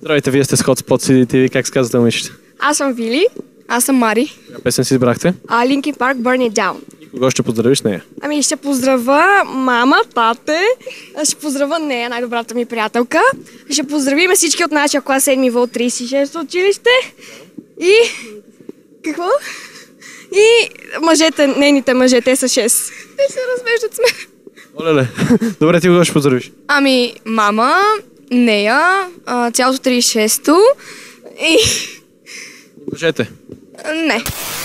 Здравейте, вие сте с Hotspot CDTV. Как се казвате, момичета? Аз съм Вили. Аз съм Мари. Коя песен си избрахте? Linkin Park Burn It Down. И кого ще поздравиш с нея? Ами ще поздравя мама, тате, ще поздравя нея, най-добрата ми приятелка. Ще поздравим всички от нашия клас 7 от 36 училище. И... какво? И мъжете, нейните мъже, те са 6. Те се развеждат с мен. Оле-ле. Добре, ти кого ще поздравиш? Ами мама, нея, цялото 36-то и... Мъжете. Не.